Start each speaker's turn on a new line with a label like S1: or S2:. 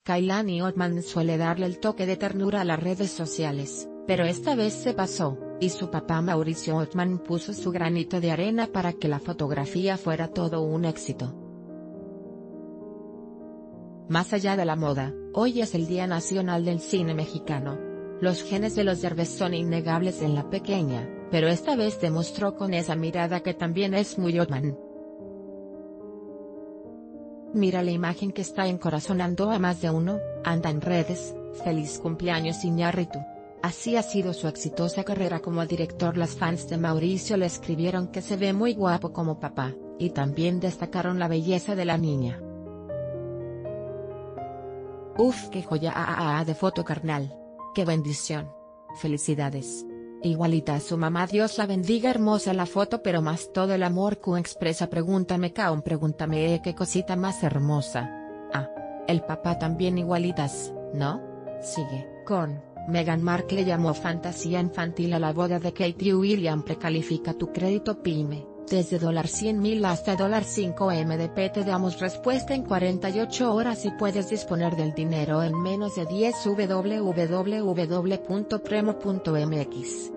S1: Kailani Ottman suele darle el toque de ternura a las redes sociales, pero esta vez se pasó, y su papá Mauricio Ottman puso su granito de arena para que la fotografía fuera todo un éxito. Más allá de la moda, hoy es el Día Nacional del Cine Mexicano. Los genes de los Derbez son innegables en la pequeña, pero esta vez demostró con esa mirada que también es muy Ottman. Mira la imagen que está encorazonando a más de uno, anda en redes: feliz cumpleaños Iñárritu. Así ha sido su exitosa carrera como director. Las fans de Mauricio le escribieron que se ve muy guapo como papá, y también destacaron la belleza de la niña. Uf, qué joya de foto, carnal. Qué bendición. Felicidades. Igualita a su mamá, Dios la bendiga, hermosa la foto, pero más todo el amor que expresa. Pregúntame qué cosita más hermosa. Ah, el papá también igualitas, ¿no? Sigue, con Meghan Markle llamó fantasía infantil a la boda de Kate y William. Precalifica tu crédito PYME, desde $100,000 hasta $5M. Te damos respuesta en 48 horas y puedes disponer del dinero en menos de 10. www.premo.mx